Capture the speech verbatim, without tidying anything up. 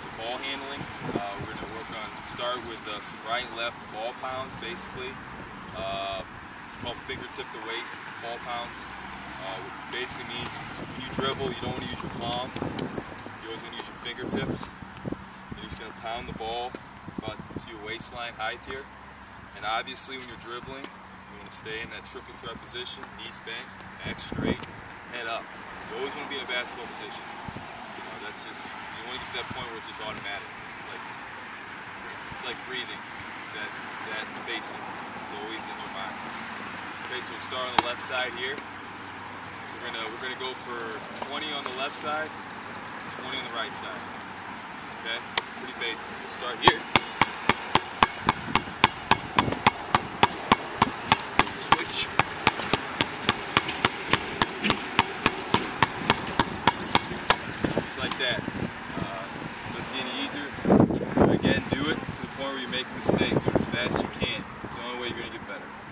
some ball handling. Uh, we're going to work on, start with uh, some right and left ball pounds, basically. Uh, called fingertip to waist ball pounds, uh, which basically means when you dribble, you don't want to use your palm. You always want to use your fingertips. You're just going to pound the ball about to your waistline height here. And obviously, when you're dribbling, you want to stay in that triple threat position, knees bent, back straight, head up. You always want to be in a basketball position. You know, that's just, you want to get to that point where it's just automatic. It's like, it's like breathing. It's that, it's that basic. It's always in your mind. Okay, so we'll start on the left side here. We're gonna we're gonna go for twenty on the left side, twenty on the right side. Okay, pretty basic. So we'll start here. Switch. Just like that. Uh, doesn't get any easier. But again, do it to the point where you're making mistakes. Do it as fast as you can. It's the only way you're gonna get better.